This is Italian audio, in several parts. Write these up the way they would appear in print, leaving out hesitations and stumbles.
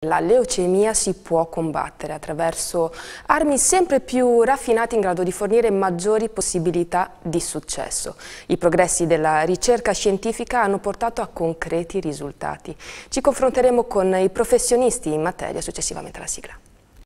La leucemia si può combattere attraverso armi sempre più raffinate in grado di fornire maggiori possibilità di successo. I progressi della ricerca scientifica hanno portato a concreti risultati. Ci confronteremo con i professionisti in materia successivamente alla sigla.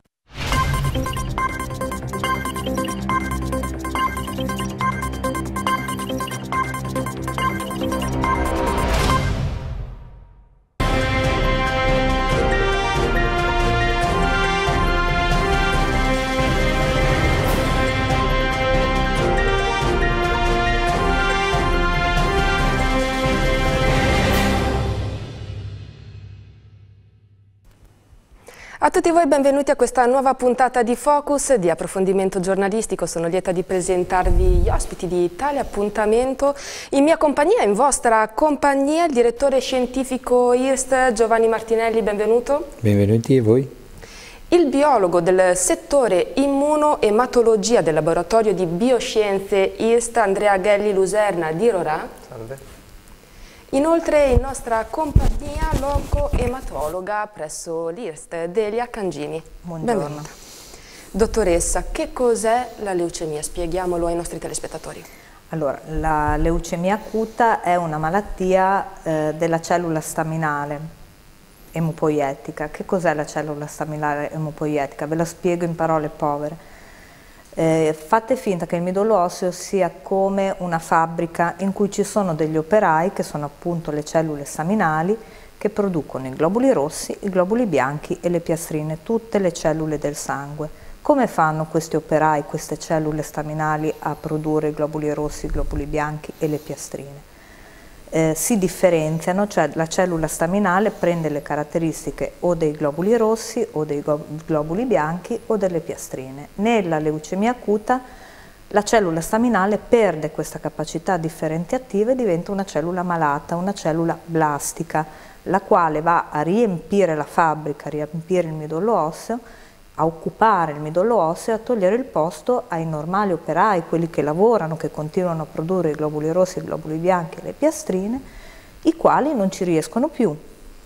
A tutti voi benvenuti a questa nuova puntata di Focus, di approfondimento giornalistico. Sono lieta di presentarvi gli ospiti di tale appuntamento. In mia compagnia, in vostra compagnia, il direttore scientifico IRST Giovanni Martinelli, benvenuto. Benvenuti a voi. Il biologo del settore immunoematologia del laboratorio di bioscienze IRST Andrea Ghelli Luserna di Rorà. Salve. Inoltre in nostra compagnia l'oncoematologa presso l'IRST Delia Cangini. Buongiorno. Benvenuta. Dottoressa, che cos'è la leucemia? Spieghiamolo ai nostri telespettatori. Allora, la leucemia acuta è una malattia della cellula staminale emopoietica. Che cos'è la cellula staminale emopoietica? Ve la spiego in parole povere. Fate finta che il midollo osseo sia come una fabbrica in cui ci sono degli operai, che sono appunto le cellule staminali, che producono i globuli rossi, i globuli bianchi e le piastrine, tutte le cellule del sangue. Come fanno questi operai, queste cellule staminali, a produrre i globuli rossi, i globuli bianchi e le piastrine? Si differenziano, cioè la cellula staminale prende le caratteristiche o dei globuli rossi o dei globuli bianchi o delle piastrine. Nella leucemia acuta la cellula staminale perde questa capacità differenziativa e diventa una cellula malata, una cellula blastica, la quale va a riempire la fabbrica, a riempire il midollo osseo, a occupare il midollo osseo e a togliere il posto ai normali operai, quelli che lavorano, che continuano a produrre i globuli rossi, i globuli bianchi e le piastrine, i quali non ci riescono più.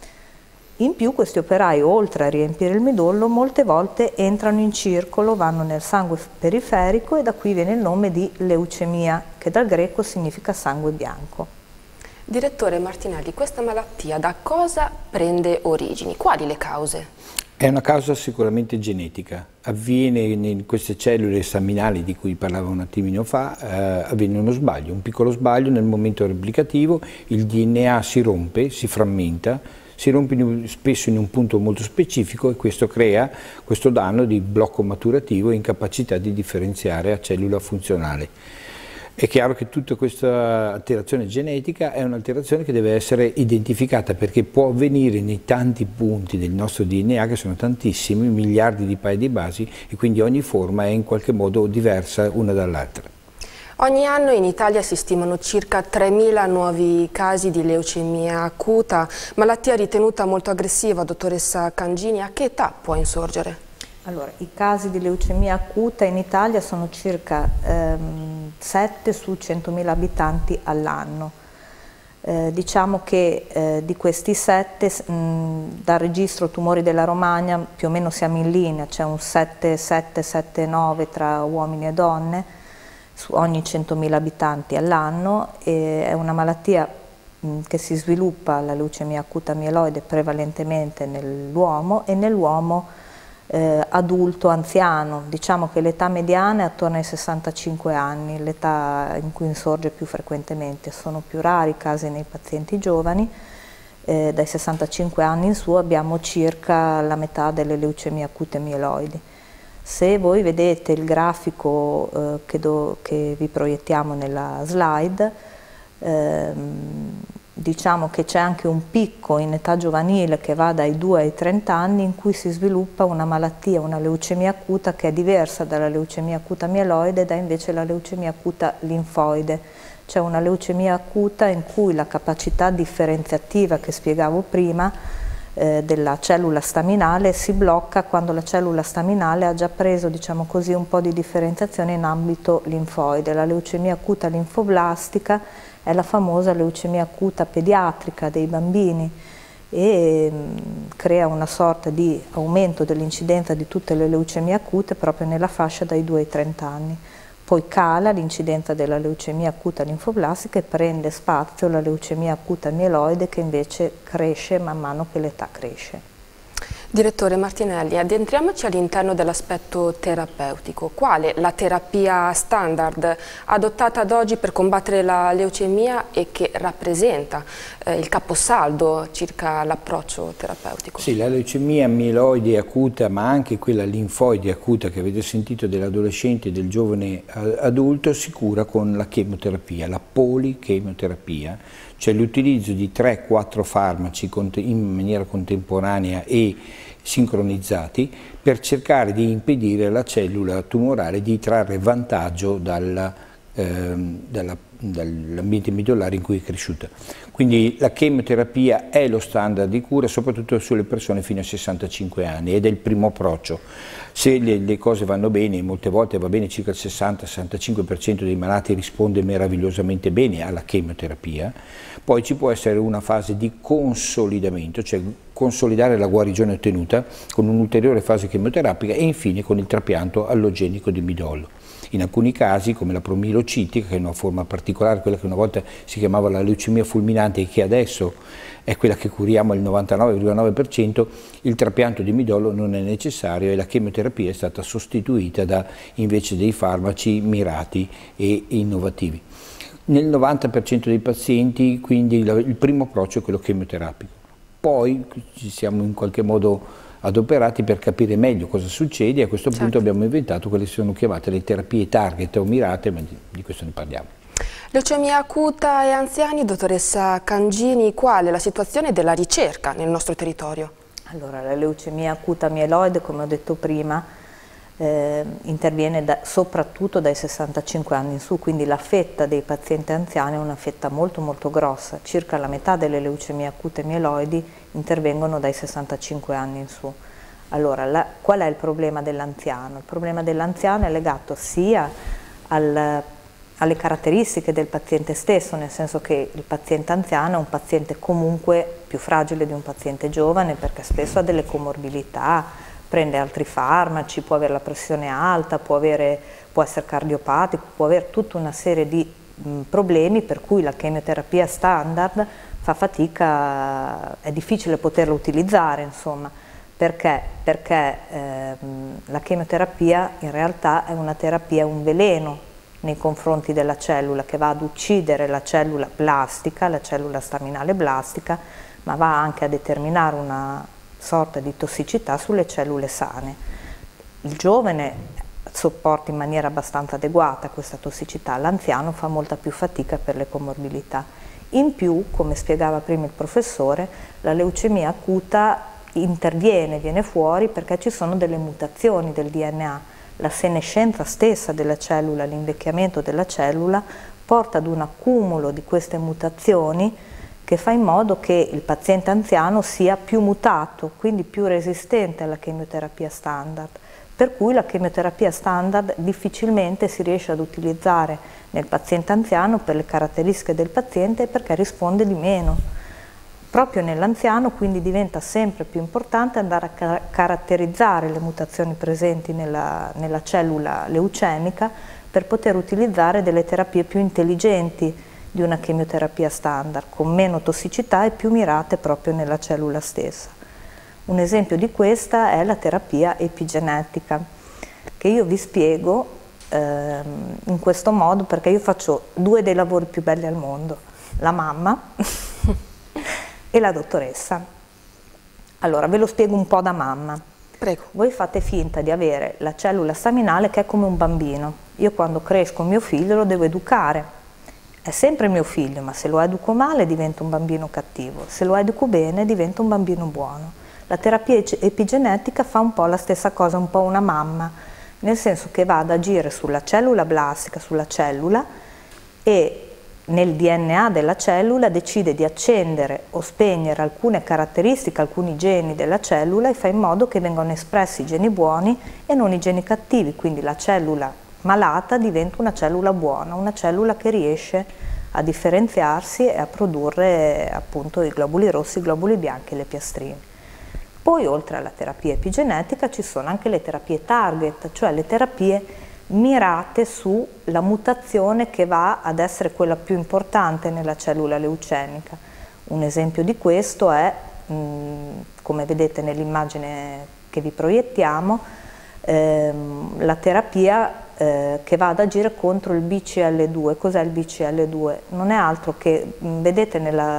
In più questi operai, oltre a riempire il midollo, molte volte entrano in circolo, vanno nel sangue periferico e da qui viene il nome di leucemia, che dal greco significa sangue bianco. Direttore Martinelli, questa malattia da cosa prende origini? Quali le cause? È una causa sicuramente genetica, avviene in queste cellule staminali di cui parlavo un attimino fa, avviene uno sbaglio, un piccolo sbaglio nel momento replicativo, il DNA si rompe, si frammenta, si rompe spesso in un punto molto specifico e questo crea questo danno di blocco maturativo e incapacità di differenziare a cellula funzionale. È chiaro che tutta questa alterazione genetica è un'alterazione che deve essere identificata perché può avvenire nei tanti punti del nostro DNA, che sono tantissimi, miliardi di paia di basi, e quindi ogni forma è in qualche modo diversa una dall'altra. Ogni anno in Italia si stimano circa 3.000 nuovi casi di leucemia acuta, malattia ritenuta molto aggressiva. Dottoressa Cangini, a che età può insorgere? Allora, i casi di leucemia acuta in Italia sono circa 7 su 100.000 abitanti all'anno. Diciamo che di questi 7, dal registro tumori della Romagna più o meno siamo in linea, c'è un 7-9 tra uomini e donne su ogni 100.000 abitanti all'anno. È una malattia che si sviluppa, la leucemia acuta mieloide, prevalentemente nell'uomo e nell'uomo adulto anziano. Diciamo che l'età mediana è attorno ai 65 anni, l'età in cui insorge più frequentemente. Sono più rari i casi nei pazienti giovani, dai 65 anni in su abbiamo circa la metà delle leucemie acute mieloidi. Se voi vedete il grafico che vi proiettiamo nella slide, diciamo che c'è anche un picco in età giovanile che va dai 2 ai 30 anni in cui si sviluppa una malattia, una leucemia acuta che è diversa dalla leucemia acuta mieloide, da invece la leucemia acuta linfoide. C'è una leucemia acuta in cui la capacità differenziativa che spiegavo prima della cellula staminale si blocca quando la cellula staminale ha già preso, diciamo così, un po' di differenziazione in ambito linfoide. La leucemia acuta linfoblastica è la famosa leucemia acuta pediatrica dei bambini e crea una sorta di aumento dell'incidenza di tutte le leucemie acute proprio nella fascia dai 2 ai 30 anni. Poi cala l'incidenza della leucemia acuta linfoblastica e prende spazio la leucemia acuta mieloide, che invece cresce man mano che l'età cresce. Direttore Martinelli, addentriamoci all'interno dell'aspetto terapeutico. Quale la terapia standard adottata ad oggi per combattere la leucemia e che rappresenta il caposaldo circa l'approccio terapeutico? Sì, la leucemia mieloide acuta, ma anche quella linfoide acuta che avete sentito dell'adolescente e del giovane adulto, si cura con la chemoterapia, la polichemoterapia, cioè l'utilizzo di 3-4 farmaci in maniera contemporanea e sincronizzati per cercare di impedire alla cellula tumorale di trarre vantaggio dall'ambiente medullare in cui è cresciuta. Quindi la chemioterapia è lo standard di cura soprattutto sulle persone fino a 65 anni ed è il primo approccio. Se le cose vanno bene, molte volte va bene, circa il 60-65% dei malati risponde meravigliosamente bene alla chemioterapia, poi ci può essere una fase di consolidamento, cioè consolidare la guarigione ottenuta con un'ulteriore fase chemioterapica e infine con il trapianto allogenico di midollo. In alcuni casi, come la promilocitica, che è una forma particolare, quella che una volta si chiamava la leucemia fulminante e che adesso è quella che curiamo al 99,9%, il trapianto di midollo non è necessario e la chemioterapia è stata sostituita da invece dei farmaci mirati e innovativi. Nel 90% dei pazienti, quindi, il primo approccio è quello chemioterapico. Poi ci siamo in qualche modo adoperati per capire meglio cosa succede e a questo punto abbiamo inventato quelle che sono chiamate le terapie target o mirate, ma di questo ne parliamo. Leucemia acuta e anziani, dottoressa Cangini, qual è la situazione della ricerca nel nostro territorio? Allora, la leucemia acuta mieloide, come ho detto prima, interviene soprattutto dai 65 anni in su, quindi la fetta dei pazienti anziani è una fetta molto grossa, circa la metà delle leucemie acute mieloidi intervengono dai 65 anni in su. Allora, qual è il problema dell'anziano? Il problema dell'anziano è legato sia alle caratteristiche del paziente stesso, nel senso che il paziente anziano è un paziente comunque più fragile di un paziente giovane perché spesso ha delle comorbilità, prende altri farmaci, può avere la pressione alta, può essere cardiopatico, può avere tutta una serie di problemi per cui la chemioterapia standard fa fatica, è difficile poterla utilizzare, insomma. Perché? Perché la chemioterapia in realtà è una terapia, un veleno nei confronti della cellula che va ad uccidere la cellula blastica, la cellula staminale blastica, ma va anche a determinare una sorta di tossicità sulle cellule sane. Il giovane sopporta in maniera abbastanza adeguata questa tossicità, l'anziano fa molta più fatica per le comorbilità. In più, come spiegava prima il professore, la leucemia acuta viene fuori perché ci sono delle mutazioni del DNA. La senescenza stessa della cellula, l'invecchiamento della cellula, porta ad un accumulo di queste mutazioni che fa in modo che il paziente anziano sia più mutato, quindi più resistente alla chemioterapia standard, per cui la chemioterapia standard difficilmente si riesce ad utilizzare nel paziente anziano per le caratteristiche del paziente e perché risponde di meno. Proprio nell'anziano quindi diventa sempre più importante andare a caratterizzare le mutazioni presenti nella cellula leucemica per poter utilizzare delle terapie più intelligenti di una chemioterapia standard, con meno tossicità e più mirate proprio nella cellula stessa. Un esempio di questa è la terapia epigenetica, che io vi spiego in questo modo perché io faccio due dei lavori più belli al mondo, la mamma e la dottoressa. Allora, ve lo spiego un po' da mamma. Prego. Voi fate finta di avere la cellula staminale che è come un bambino. Io quando cresco mio figlio lo devo educare. È sempre mio figlio, ma se lo educo male diventa un bambino cattivo, se lo educo bene diventa un bambino buono. La terapia epigenetica fa un po' la stessa cosa, un po' una mamma, nel senso che va ad agire sulla cellula blastica, sulla cellula, e nel DNA della cellula decide di accendere o spegnere alcune caratteristiche, alcuni geni della cellula e fa in modo che vengano espressi i geni buoni e non i geni cattivi, quindi la cellula malata diventa una cellula buona, una cellula che riesce a differenziarsi e a produrre appunto i globuli rossi, i globuli bianchi e le piastrine. Poi oltre alla terapia epigenetica ci sono anche le terapie target, cioè le terapie mirate sulla mutazione che va ad essere quella più importante nella cellula leucenica. Un esempio di questo è, come vedete nell'immagine che vi proiettiamo, la terapia che va ad agire contro il BCL2. Cos'è il BCL2? Non è altro che, vedete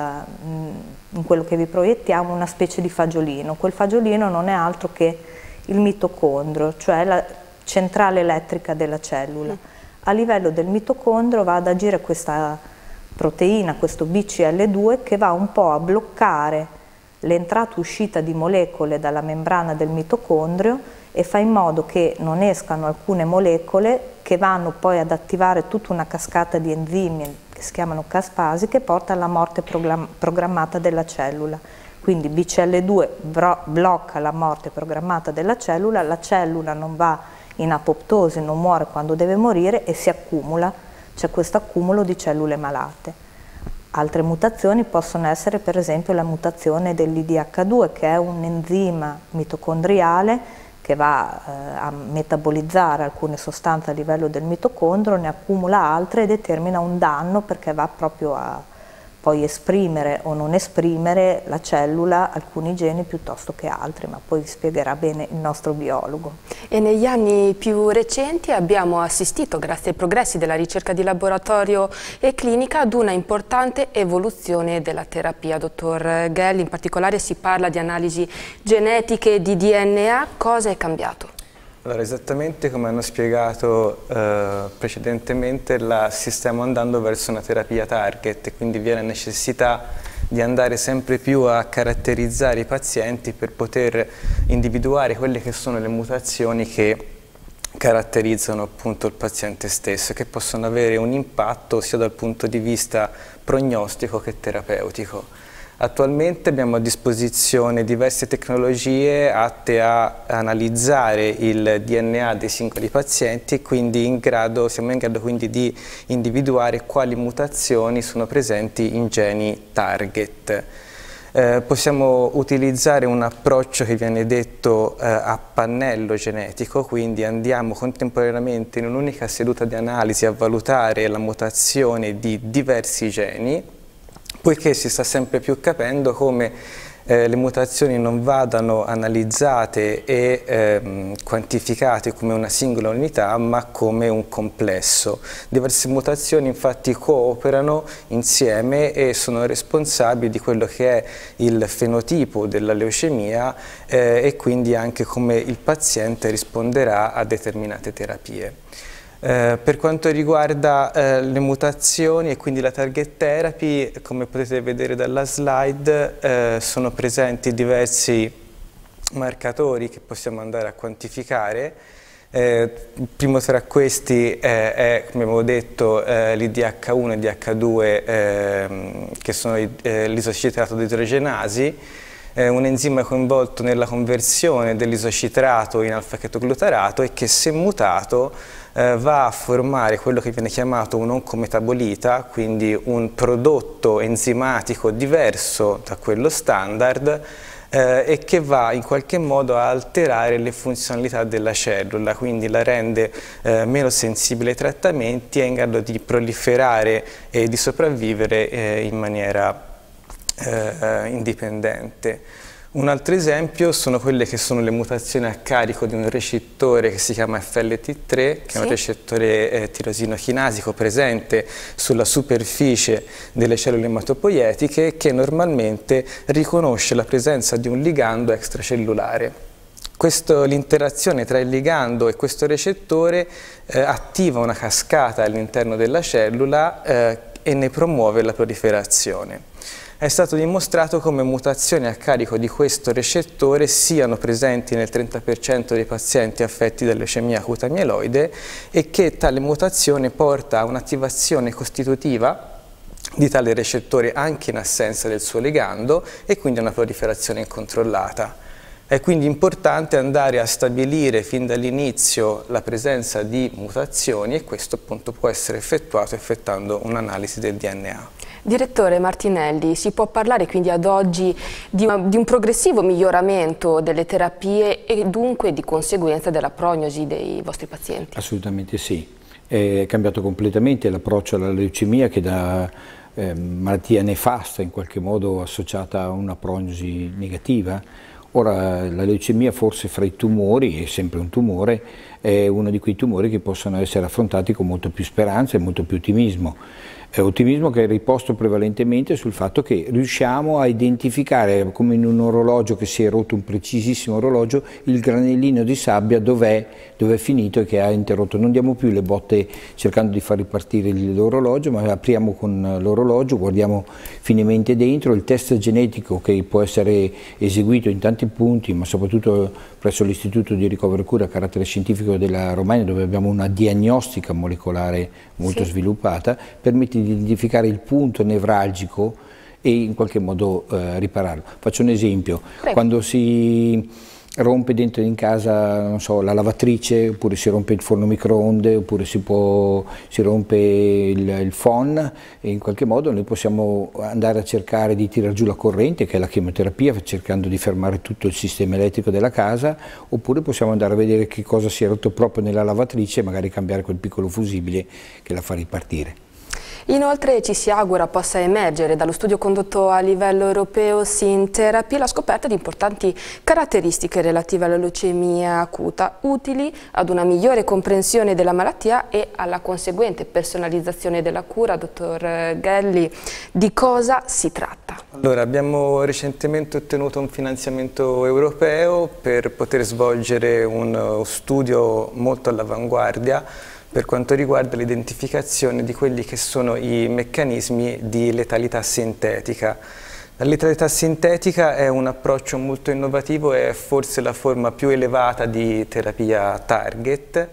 in quello che vi proiettiamo, una specie di fagiolino. Quel fagiolino non è altro che il mitocondrio, cioè la centrale elettrica della cellula. A livello del mitocondrio va ad agire questa proteina, questo BCL2, che va un po' a bloccare l'entrata e uscita di molecole dalla membrana del mitocondrio e fa in modo che non escano alcune molecole che vanno poi ad attivare tutta una cascata di enzimi che si chiamano caspasi, che porta alla morte programmata della cellula. Quindi BCL2 blocca la morte programmata della cellula, la cellula non va in apoptosi, non muore quando deve morire e si accumula, c'è questo accumulo di cellule malate. Altre mutazioni possono essere per esempio la mutazione dell'IDH2, che è un enzima mitocondriale che va a metabolizzare alcune sostanze a livello del mitocondrio, ne accumula altre e determina un danno, perché va proprio a poi esprimere o non esprimere la cellula alcuni geni piuttosto che altri, ma poi vi spiegherà bene il nostro biologo. E negli anni più recenti abbiamo assistito, grazie ai progressi della ricerca di laboratorio e clinica, ad una importante evoluzione della terapia. Dottor Gell, in particolare si parla di analisi genetiche di DNA. Cosa è cambiato? Allora, esattamente come hanno spiegato precedentemente, stiamo andando verso una terapia target, quindi vi è la necessità di andare sempre più a caratterizzare i pazienti per poter individuare quelle che sono le mutazioni che caratterizzano appunto il paziente stesso, che possono avere un impatto sia dal punto di vista prognostico che terapeutico. Attualmente abbiamo a disposizione diverse tecnologie atte a analizzare il DNA dei singoli pazienti e quindi siamo in grado quindi di individuare quali mutazioni sono presenti in geni target. Possiamo utilizzare un approccio che viene detto a pannello genetico, quindi andiamo contemporaneamente in un'unica seduta di analisi a valutare la mutazione di diversi geni, poiché si sta sempre più capendo come le mutazioni non vadano analizzate e quantificate come una singola unità, ma come un complesso. Diverse mutazioni infatti cooperano insieme e sono responsabili di quello che è il fenotipo della leucemia e quindi anche come il paziente risponderà a determinate terapie. Per quanto riguarda le mutazioni e quindi la target therapy, come potete vedere dalla slide, sono presenti diversi marcatori che possiamo andare a quantificare. Il primo tra questi è, come avevo detto, l'IDH1 e l'IDH2, che sono l'isocitrato didrogenasi, un enzima coinvolto nella conversione dell'isocitrato in alfa-chetoglutarato e che, se mutato, va a formare quello che viene chiamato un oncometabolita, quindi un prodotto enzimatico diverso da quello standard e che va in qualche modo a alterare le funzionalità della cellula, quindi la rende meno sensibile ai trattamenti e in grado di proliferare e di sopravvivere in maniera indipendente. Un altro esempio sono quelle che sono le mutazioni a carico di un recettore che si chiama FLT3, che è un recettore tirosino chinasico presente sulla superficie delle cellule ematopoietiche, che normalmente riconosce la presenza di un ligando extracellulare. L'interazione tra il ligando e questo recettore attiva una cascata all'interno della cellula e ne promuove la proliferazione. È stato dimostrato come mutazioni a carico di questo recettore siano presenti nel 30% dei pazienti affetti da leucemia acuta mieloide e che tale mutazione porta a un'attivazione costitutiva di tale recettore anche in assenza del suo ligando e quindi a una proliferazione incontrollata. È quindi importante andare a stabilire fin dall'inizio la presenza di mutazioni e questo appunto può essere effettuato effettuando un'analisi del DNA. Direttore Martinelli, si può parlare quindi ad oggi di un progressivo miglioramento delle terapie e dunque di conseguenza della prognosi dei vostri pazienti? Assolutamente sì, è cambiato completamente l'approccio alla leucemia che da malattia nefasta in qualche modo associata a una prognosi negativa. Ora la leucemia forse fra i tumori, è sempre un tumore, è uno di quei tumori che possono essere affrontati con molto più speranza e molto più ottimismo. Ottimismo che è riposto prevalentemente sul fatto che riusciamo a identificare, come in un orologio che si è rotto, un precisissimo orologio, il granellino di sabbia dove è finito e che ha interrotto. Non diamo più le botte cercando di far ripartire l'orologio, ma apriamo con l'orologio, guardiamo finemente dentro, il test genetico che può essere eseguito in tanti punti, ma soprattutto presso l'Istituto di Ricovero e Cura a carattere scientifico della Romagna, dove abbiamo una diagnostica molecolare molto sviluppata, permette di identificare il punto nevralgico e in qualche modo ripararlo. Faccio un esempio: quando si rompe dentro in casa, non so, la lavatrice, oppure si rompe il forno microonde, oppure si rompe il phon, e in qualche modo noi possiamo andare a cercare di tirare giù la corrente, che è la chemioterapia, cercando di fermare tutto il sistema elettrico della casa, oppure possiamo andare a vedere che cosa si è rotto proprio nella lavatrice e magari cambiare quel piccolo fusibile che la fa ripartire. Inoltre ci si augura possa emergere dallo studio condotto a livello europeo SynTherapy la scoperta di importanti caratteristiche relative alla leucemia acuta, utili ad una migliore comprensione della malattia e alla conseguente personalizzazione della cura. Dottor Gelli, di cosa si tratta? Allora, abbiamo recentemente ottenuto un finanziamento europeo per poter svolgere uno studio molto all'avanguardia per quanto riguarda l'identificazione di quelli che sono i meccanismi di letalità sintetica. La letalità sintetica è un approccio molto innovativo, è forse la forma più elevata di terapia target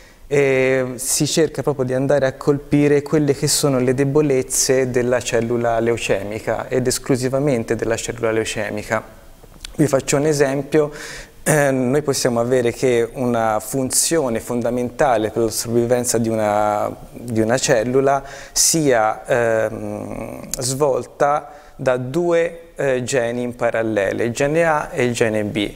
e si cerca proprio di andare a colpire quelle che sono le debolezze della cellula leucemica ed esclusivamente della cellula leucemica. Vi faccio un esempio. Noi possiamo avere che una funzione fondamentale per la sopravvivenza di una cellula sia svolta da due geni in parallele, il gene A e il gene B.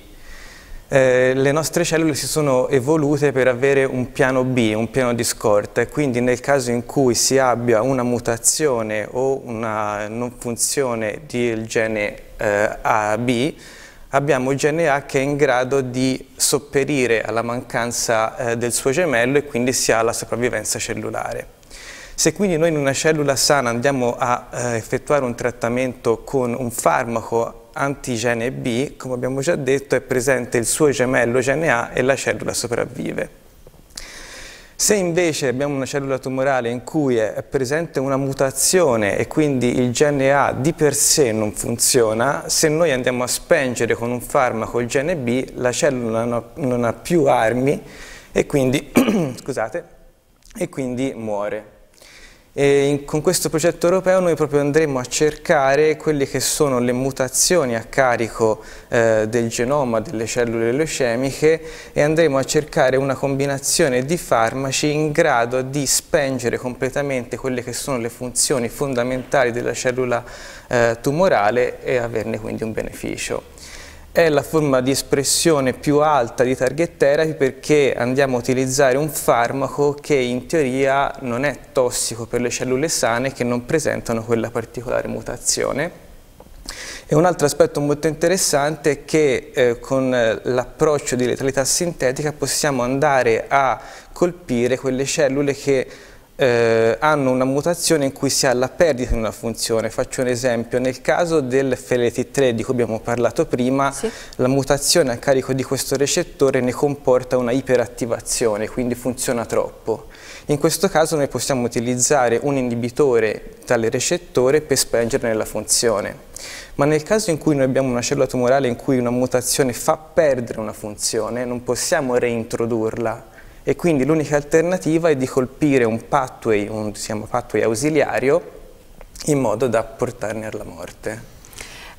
Le nostre cellule si sono evolute per avere un piano B, un piano di scorta, e quindi nel caso in cui si abbia una mutazione o una non funzione del gene AB, abbiamo il gene A che è in grado di sopperire alla mancanza del suo gemello e quindi si ha la sopravvivenza cellulare. Se quindi noi in una cellula sana andiamo a effettuare un trattamento con un farmaco antigene B, come abbiamo già detto, è presente il suo gemello gene A e la cellula sopravvive. Se invece abbiamo una cellula tumorale in cui è presente una mutazione e quindi il gene A di per sé non funziona, se noi andiamo a spengere con un farmaco il gene B, la cellula non ha più armi e quindi, scusate, e quindi muore. Con questo progetto europeo noi proprio andremo a cercare quelle che sono le mutazioni a carico del genoma delle cellule leucemiche e andremo a cercare una combinazione di farmaci in grado di spengere completamente quelle che sono le funzioni fondamentali della cellula tumorale e averne quindi un beneficio. È la forma di espressione più alta di target therapy perché andiamo a utilizzare un farmaco che in teoria non è tossico per le cellule sane che non presentano quella particolare mutazione. E un altro aspetto molto interessante è che con l'approccio di letalità sintetica possiamo andare a colpire quelle cellule che hanno una mutazione in cui si ha la perdita di una funzione. Faccio un esempio: nel caso del FLT3 di cui abbiamo parlato prima, la mutazione a carico di questo recettore ne comporta una iperattivazione, quindi funziona troppo. In questo caso noi possiamo utilizzare un inibitore tale recettore per spengerne la funzione. Ma nel caso in cui noi abbiamo una cellula tumorale in cui una mutazione fa perdere una funzione, non possiamo reintrodurla. E quindi l'unica alternativa è di colpire un pathway, si chiama pathway ausiliario, in modo da portarne alla morte.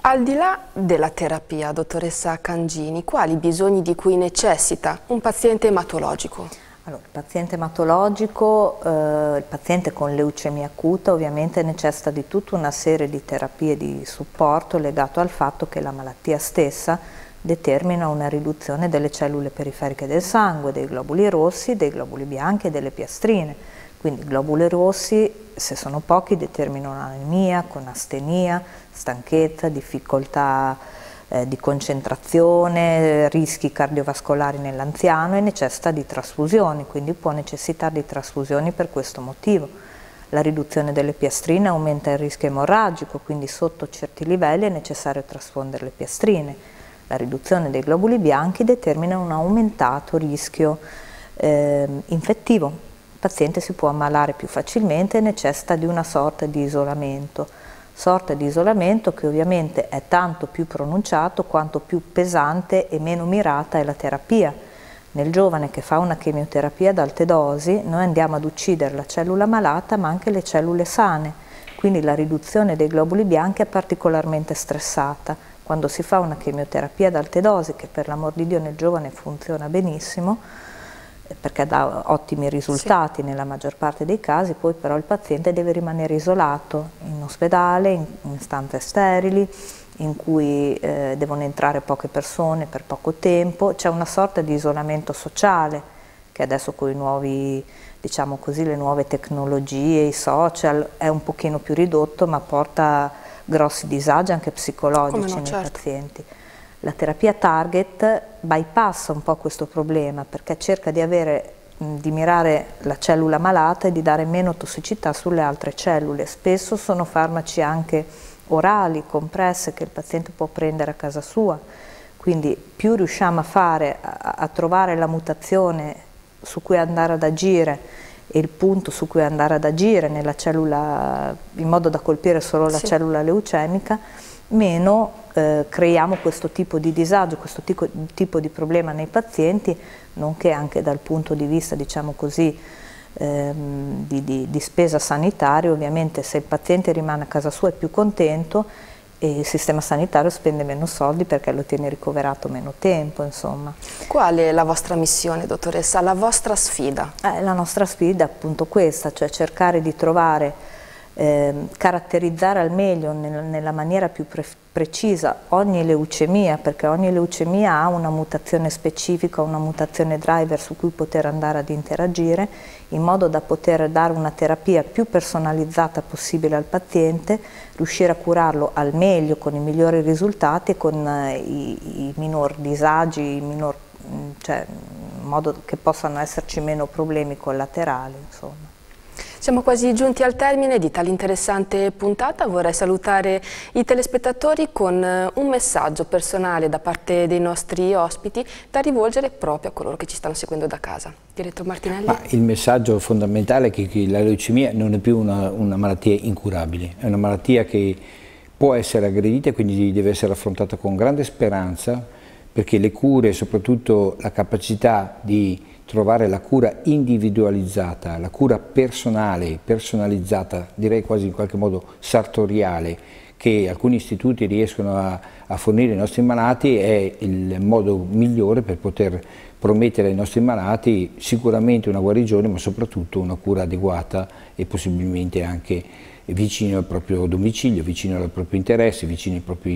Al di là della terapia, dottoressa Cangini, quali bisogni di cui necessita un paziente ematologico? Allora, il paziente ematologico, il paziente con leucemia acuta ovviamente necessita di tutta una serie di terapie di supporto legato al fatto che la malattia stessa determina una riduzione delle cellule periferiche del sangue, dei globuli rossi, dei globuli bianchi e delle piastrine. Quindi i globuli rossi, se sono pochi, determinano anemia, con astenia, stanchezza, difficoltà di concentrazione, rischi cardiovascolari nell'anziano e necessita di trasfusioni, quindi può necessitare di trasfusioni per questo motivo. La riduzione delle piastrine aumenta il rischio emorragico, quindi sotto certi livelli è necessario trasfondere le piastrine. La riduzione dei globuli bianchi determina un aumentato rischio infettivo. Il paziente si può ammalare più facilmente e necessita di una sorta di isolamento che ovviamente è tanto più pronunciato quanto più pesante e meno mirata è la terapia. Nel giovane che fa una chemioterapia ad alte dosi noi andiamo ad uccidere la cellula malata ma anche le cellule sane, quindi la riduzione dei globuli bianchi è particolarmente stressata. Quando si fa una chemioterapia ad alte dosi, che per l'amor di Dio nel giovane funziona benissimo, perché dà ottimi risultati nella maggior parte dei casi, poi però il paziente deve rimanere isolato in ospedale, in stanze sterili, in cui devono entrare poche persone per poco tempo. C'è una sorta di isolamento sociale che adesso con i nuovi, diciamo così, le nuove tecnologie, i social, è un pochino più ridotto, ma porta grossi disagi anche psicologici nei pazienti. La terapia target bypassa un po' questo problema perché cerca di mirare la cellula malata e di dare meno tossicità sulle altre cellule. Spesso sono farmaci anche orali, compresse, che il paziente può prendere a casa sua. Quindi più riusciamo a trovare la mutazione su cui andare ad agire e il punto su cui andare ad agire nella cellula, in modo da colpire solo la cellula leucemica, meno creiamo questo tipo di disagio, questo tipo di problema nei pazienti, nonché anche dal punto di vista, diciamo così, di spesa sanitaria. Ovviamente se il paziente rimane a casa sua è più contento e il sistema sanitario spende meno soldi perché lo tiene ricoverato meno tempo, insomma. Qual è la vostra missione, dottoressa, la vostra sfida? La nostra sfida è appunto questa, cioè cercare di trovare, caratterizzare al meglio nella maniera più precisa ogni leucemia, perché ogni leucemia ha una mutazione specifica, una mutazione driver su cui poter andare ad interagire, in modo da poter dare una terapia più personalizzata possibile al paziente, riuscire a curarlo al meglio con i migliori risultati, con i minor disagi, cioè, in modo che possano esserci meno problemi collaterali, insomma. Siamo quasi giunti al termine di tale interessante puntata. Vorrei salutare i telespettatori con un messaggio personale da parte dei nostri ospiti da rivolgere proprio a coloro che ci stanno seguendo da casa. Direttore Martinelli? Il messaggio fondamentale è che la leucemia non è più una malattia incurabile, è una malattia che può essere aggredita e quindi deve essere affrontata con grande speranza, perché le cure, soprattutto la capacità di trovare la cura individualizzata, la cura personale, personalizzata, direi quasi in qualche modo sartoriale, che alcuni istituti riescono a fornire ai nostri malati, è il modo migliore per poter promettere ai nostri malati sicuramente una guarigione, ma soprattutto una cura adeguata e possibilmente anche vicino al proprio domicilio, vicino al proprio interesse, vicino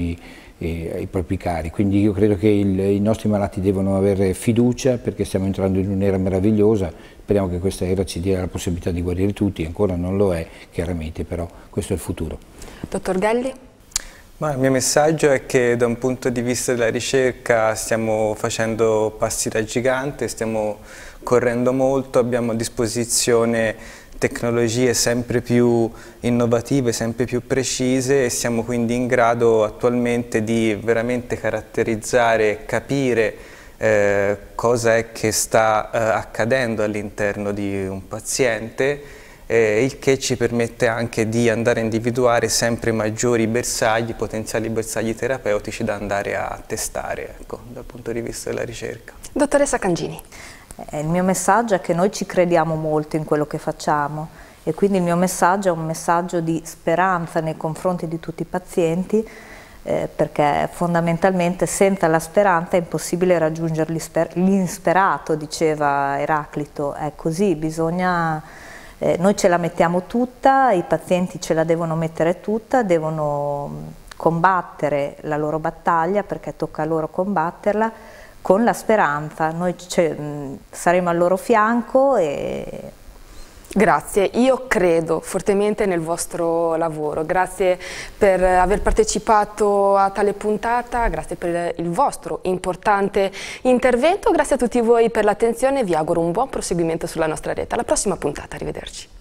ai propri cari. Quindi io credo che i nostri malati devono avere fiducia, perché stiamo entrando in un'era meravigliosa. Speriamo che questa era ci dia la possibilità di guarire tutti, ancora non lo è chiaramente, però questo è il futuro. Dottor Gelli? Il mio messaggio è che da un punto di vista della ricerca stiamo facendo passi da gigante, stiamo correndo molto, abbiamo a disposizione tecnologie sempre più innovative, sempre più precise, e siamo quindi in grado attualmente di veramente caratterizzare e capire cosa è che sta accadendo all'interno di un paziente, il che ci permette anche di andare a individuare sempre maggiori bersagli, potenziali bersagli terapeutici da andare a testare, ecco, dal punto di vista della ricerca. Dottoressa Cangini. Il mio messaggio è che noi ci crediamo molto in quello che facciamo e quindi il mio messaggio è un messaggio di speranza nei confronti di tutti i pazienti, perché fondamentalmente senza la speranza è impossibile raggiungere l'insperato, diceva Eraclito. È così, bisogna, noi ce la mettiamo tutta, i pazienti ce la devono mettere tutta, devono combattere la loro battaglia, perché tocca a loro combatterla, con la speranza. Noi saremo al loro fianco e... Grazie, io credo fortemente nel vostro lavoro, grazie per aver partecipato a tale puntata, grazie per il vostro importante intervento, grazie a tutti voi per l'attenzione, vi auguro un buon proseguimento sulla nostra rete. Alla prossima puntata, arrivederci.